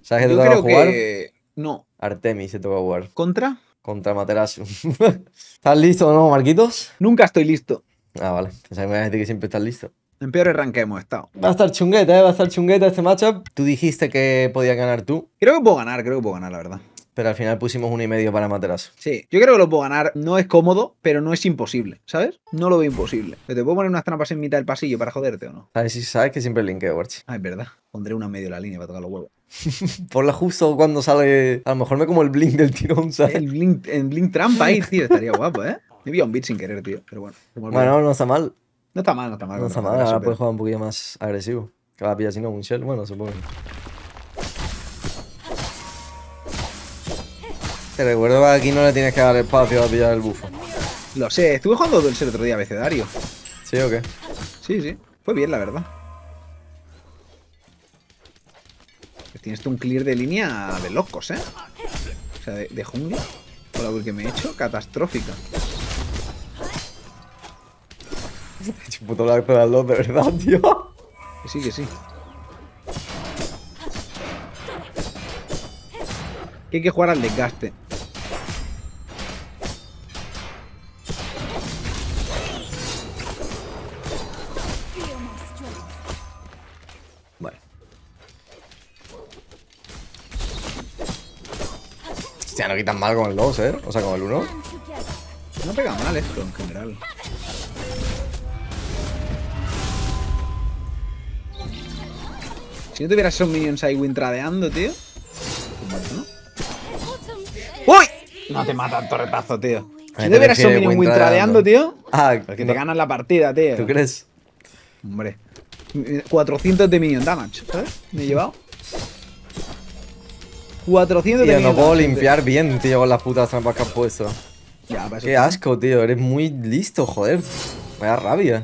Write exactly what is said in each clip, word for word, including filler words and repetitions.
¿Sabes qué te Yo toca creo jugar? que... No. Artemis se toca jugar. ¿Contra? Contra Materasu. ¿Estás listo o no, Marquitos? Nunca estoy listo. Ah, vale. Pensaba que me ibas a decir que siempre estás listo. En peores rank hemos estado. Va a estar chungueta, ¿eh? Va a estar chungueta este matchup. Tú dijiste que podías ganar tú, Creo que puedo ganar, creo que puedo ganar, la verdad. pero al final pusimos uno y medio para Materasu. Sí, yo creo que lo puedo ganar. No es cómodo, pero no es imposible, ¿sabes? No lo veo imposible. ¿Te puedo poner unas trampas en mitad del pasillo para joderte o no? ¿Sabes? Si sabes que siempre linkeo, Warchi. Ah, es verdad. Pondré una en medio de la línea para tocar los huevos. Ponla justo cuando sale. A lo mejor me como el blink del tirón, ¿sabes? El blink, el blink trampa ahí, tío. Estaría guapo, ¿eh? Me vi un beat sin querer, tío. Pero bueno. Bueno, no está mal. No está mal, no está mal. No está mal. Ahora puedes jugar un poquillo más agresivo. Que va a pillar si no un shell. Bueno, supongo. Te recuerdo que aquí no le tienes que dar espacio a pillar el bufo. Lo sé. Estuve jugando Duel el otro día, abecedario. ¿Sí o qué? Sí, sí. Fue bien, la verdad. Tienes tú un clear de línea de locos, ¿eh? O sea, de, de jungla. Por lo que me he hecho, catastrófica. He hecho un puto lag de las dos, de verdad, tío. Que sí, que sí. Que hay que jugar al desgaste. Vale. Hostia, no quitan mal con el dos, ¿eh? O sea, con el uno. No pega mal esto, en general. Si no tuvieras esos minions ahí wintradeando, tío. ¿No? ¡Uy! No te mata el torretazo, tío. Si no tuvieras esos minions wintradeando, tío. Ah, que te ganan la partida, tío. ¿Tú crees? Hombre. cuatrocientos de minion damage, ¿sabes? Me he llevado. cuatrocientos de Tío, minion no puedo damage, limpiar bien, tío, con las putas trampas que han puesto. Ya, para eso Qué está. asco, tío. Eres muy listo, joder. Me da rabia.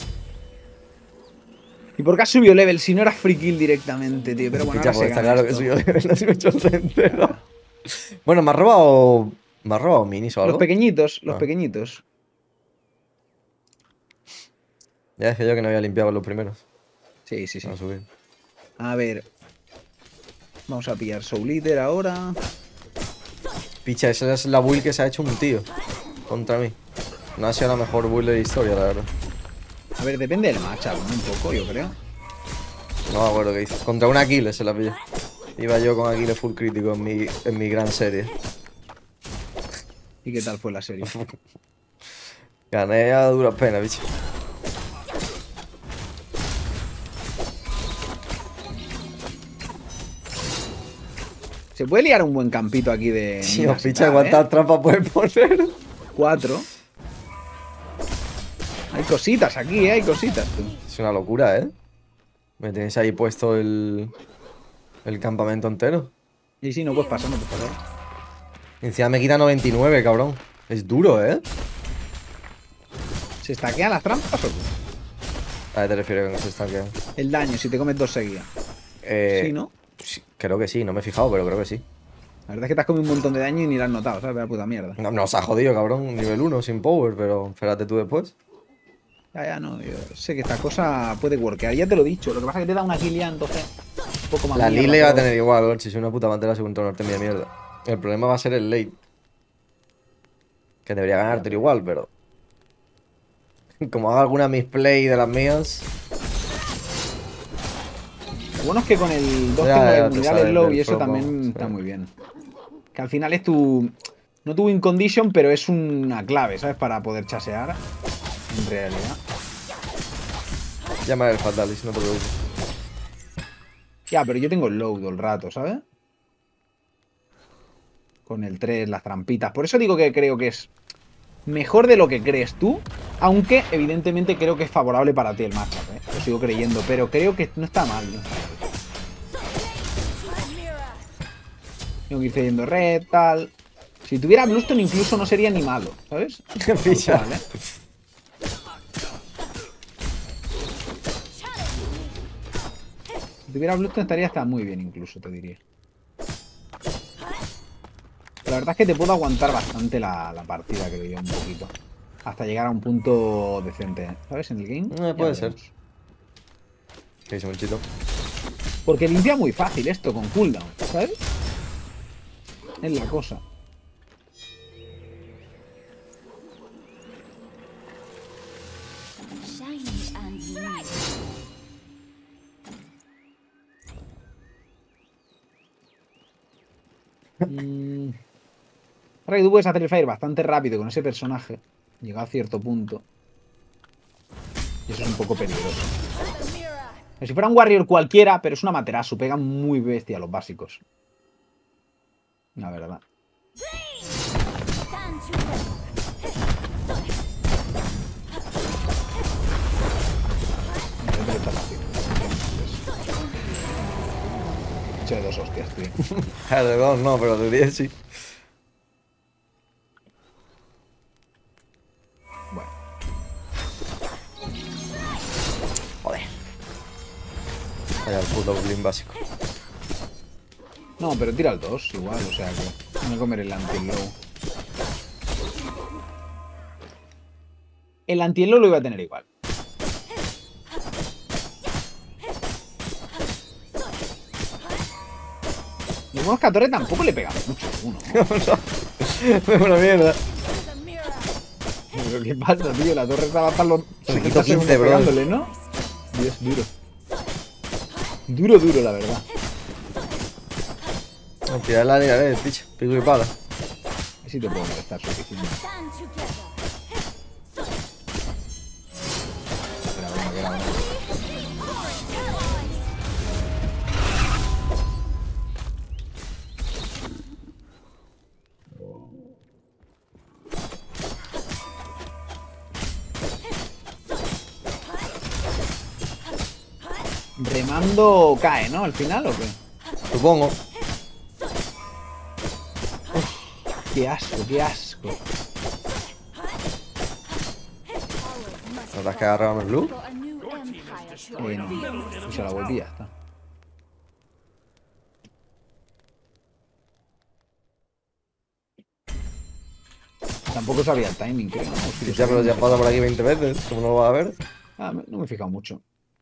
¿Y por qué has subido level si no eras free kill directamente, tío? Pero bueno, Picha, ahora pues se está gana claro que esto. soy yo, no soy hecho el entero. Bueno, me ha robado. Me ha robado minis o algo. Los pequeñitos, los Ah. pequeñitos. Ya dije yo que no había limpiado los primeros. Sí, sí, sí. Vamos a subir. A ver. Vamos a pillar Soul Eater ahora. Picha, esa es la build que se ha hecho un tío contra mí. No ha sido la mejor build de la historia, la verdad. A ver, depende del matchup, ¿no? Un poco, yo creo. No me acuerdo qué hizo. Contra un Aquiles se la pillé. Iba yo con Aquiles full crítico en mi, en mi gran serie. ¿Y qué tal fue la serie? Gané a duras penas, bicho. Se puede liar un buen campito aquí de. Tío, minas y picha, tal, ¿cuántas ¿eh? trampas puedes poner? Cuatro. Hay cositas aquí, ¿eh? Hay cositas, tú. Es una locura, ¿eh? Me tenéis ahí puesto el, el campamento entero. Y sí, no puedes pasar, no puedes pasar. Y encima me quita noventa y nueve, cabrón. Es duro, ¿eh? ¿Se estaquean las trampas o qué? ¿A qué te refieres con que se está quedando? El daño, si te comes dos seguidas. Eh, Sí, ¿no? sí, creo que sí, no me he fijado, pero creo que sí. La verdad es que te has comido un montón de daño y ni lo has notado, ¿sabes? La puta mierda. No, nos ha jodido, cabrón. Nivel uno sin power, pero espérate tú después. Ya, ya, no. Yo sé que esta cosa puede workear. Ya te lo he dicho. Lo que pasa es que te da una kill ya, entonces. Un poco más La mierda, Lille va a pero- tener igual, Gorchi, si una puta bandera según todo norte de mierda. El problema va a ser el late. Que debería ganarte igual, pero. Como haga alguna misplay de las mías. Lo bueno es que con el dos Ya, tengo ya, de te vulnerar sale el low del y eso promo, también sí. está muy bien. Que al final es tu. No tu win condition, pero es una clave, ¿sabes? Para poder chasear. En realidad. Llama el Fatalis, no te preocupes. Ya, pero yo tengo el low todo el rato, ¿sabes? Con el tres, las trampitas. Por eso digo que creo que es mejor de lo que crees tú. Aunque, evidentemente, creo que es favorable para ti el matchup, ¿eh? Lo sigo creyendo, pero creo que no está mal, ¿no? Tengo que ir cediendo red, tal. Si tuviera Bluestone incluso no sería ni malo, ¿sabes? Qué picha. Tal cual, ¿eh? Si tuviera Bluestone estaría hasta muy bien incluso, te diría. La verdad es que te puedo aguantar bastante la, la partida, creo yo, un poquito. Hasta llegar a un punto decente, ¿sabes? En el game. Eh, Ya puede ser. veremos. ¿Qué dice Monchito? Porque limpia muy fácil esto con cooldown. ¿sabes? Es la cosa. Mm. Ahora que tú puedes hacer el fire bastante rápido con ese personaje, llega a cierto punto. Y eso es un poco peligroso. Como si fuera un warrior cualquiera, pero es una Materasu. Pega muy bestia a los básicos. La verdad. He hecho de dos hostias, tío. De dos no, pero de diez sí. Bueno. Joder. Vaya el puto Goblin básico. No, pero tira el dos igual, o sea que no me comer el anti-low. El anti-low lo iba a tener igual. Y bueno, que a Torre tampoco le pegamos mucho uno, ¿no? Es una mierda. Pero ¿qué pasa, tío? La torre estaba para los quito quince, bro. pegándole, ¿no? Dios, duro. Duro, duro, la verdad. No, tirar la liga, eh, bicho. Pico y pala. A ver si te puedo molestar suficiente. Espera, venga, que era bueno. Remando cae, ¿no? Al final, ¿o qué? Supongo. Qué asco, qué asco. ¿No te has que agarrado el blue? Eh, no, usa la vuelta y ya está. Tampoco sabía el timing, creo, ¿no? Si lo Ya, pero sabía, ya no pasa sé. por aquí veinte veces. ¿Cómo no lo vas a ver? Ah, me- no me he fijado mucho.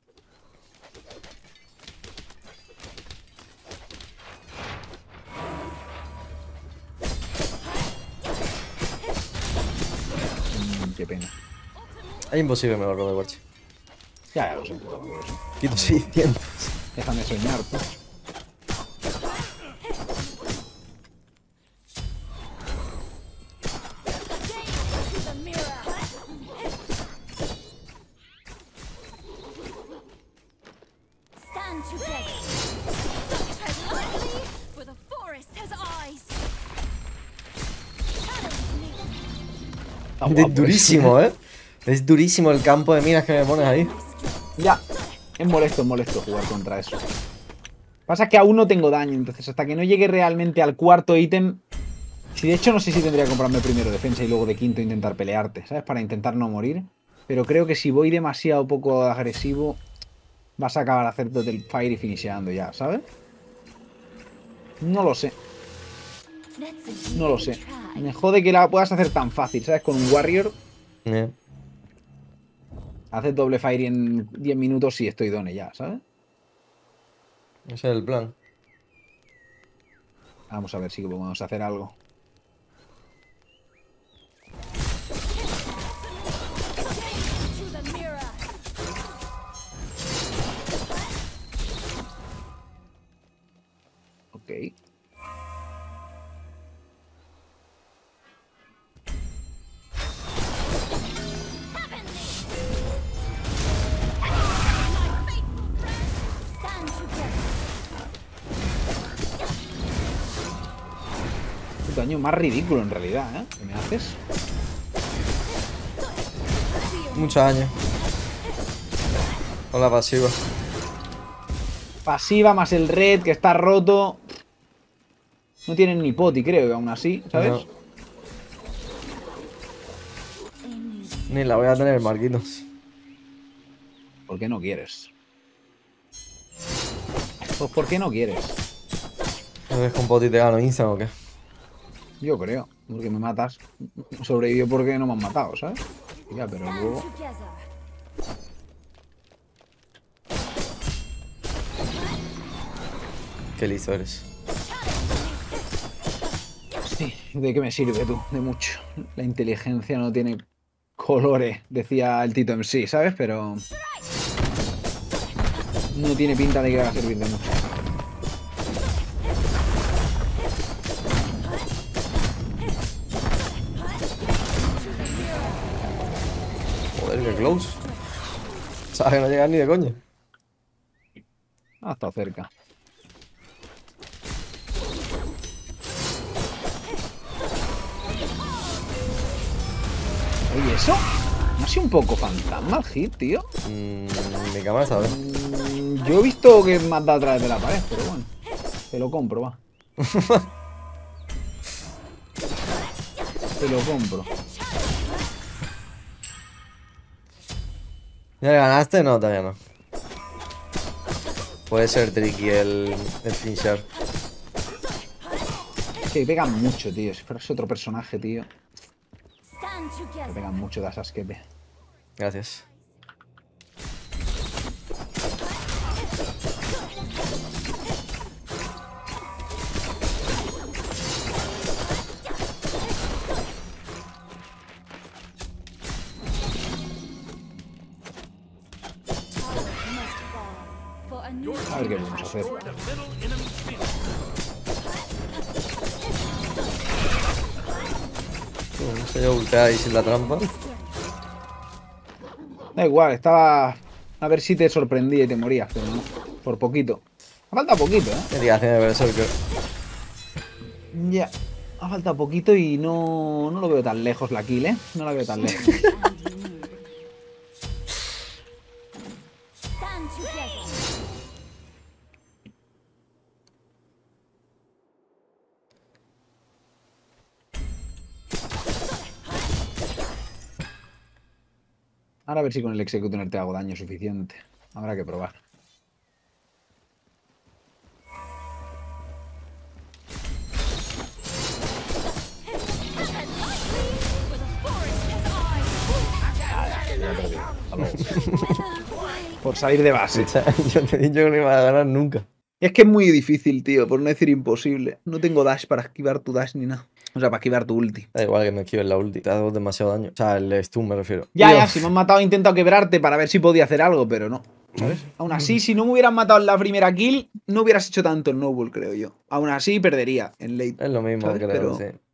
Mm, qué pena. Es imposible me lo robe, guachi. Ya, ya lo sé. puto, lo sé. Quito seiscientos. Déjame soñar, tú. Stand together. Tread lightly, for the forest has eyes. Está Es guapo, durísimo, eh. Es durísimo el campo de minas que me pones ahí. Ya. Es molesto, es molesto jugar contra eso. Pasa que aún no tengo daño, entonces hasta que no llegue realmente al cuarto ítem... Si de hecho no sé si tendría que comprarme primero defensa y luego de quinto intentar pelearte, ¿sabes? Para intentar no morir. Pero creo que si voy demasiado poco agresivo, vas a acabar haciendo el fire y finisheando ya, ¿sabes? No lo sé, no lo sé. Me jode que la puedas hacer tan fácil, ¿sabes? Con un warrior, Yeah. haces doble fire en diez minutos y estoy done ya, ¿sabes? Ese es el plan. Vamos a ver si podemos hacer algo. To the mirror. Ok. Stand together. Un daño más ridículo en realidad, ¿eh? ¿Qué me haces? Muchos años. Con la pasiva. Pasiva más el red que está roto. No tienen ni poti, creo, que aún así, ¿sabes? No. Ni la voy a tener, Marquitos. ¿Por qué no quieres? Pues ¿por qué no quieres? ¿No ves con poti te gano instant o qué? Yo creo, porque me matas. Sobrevivió porque no me han matado, ¿sabes? Ya, pero Stand luego... together. Qué listo eres. Sí, ¿de qué me sirve tú? De mucho. La inteligencia no tiene colores, decía el Tito M C, ¿sabes? Pero no tiene pinta de que va a servir de mucho. Joder, qué close. Sabes que no llegas ni de coña. Ha estado cerca. Oye, eso. ¿No ha sido un poco fantasma el hit, tío? Mm, mi cámara sabe. Mm, yo he visto que me has dado a través de la pared, pero bueno. Te lo compro, va. Te lo compro. ¿Ya le ganaste? No, todavía no. Puede ser tricky el, el finisher. Que pegan mucho, tío. Si fueras otro personaje, tío. Stand Que together. pegan mucho de esas que pe. Gracias. For a new A ver qué podemos hacer. No sé yo ultear ahí sin la trampa. Da igual, estaba... A ver si te sorprendía y te morías, pero no. Por poquito. Ha faltado poquito, ¿eh? ¿Qué tía haciendo de Berserker? Ya. Ha faltado poquito y no... No lo veo tan lejos la kill, ¿eh? No la veo tan lejos. stand together. Ahora a ver si con el Executioner te hago daño suficiente. Habrá que probar. Ya he perdido. Hasta luego. Por salir de base. Yo te he dicho que no iba a ganar nunca. Es que es muy difícil, tío, por no decir imposible. No tengo dash para esquivar tu dash ni nada. O sea, para esquivar tu ulti. Da igual que me esquives la ulti. Te hago demasiado daño. O sea, el stun me refiero. Ya, Tío. ya, si me han matado he intentado quebrarte para ver si podía hacer algo, pero no. ¿Sabes? Aún así, si no me hubieran matado en la primera kill, no hubieras hecho tanto el Noble, creo yo. Aún así, perdería en late. Es lo mismo, ¿sabes? creo, Pero- sí.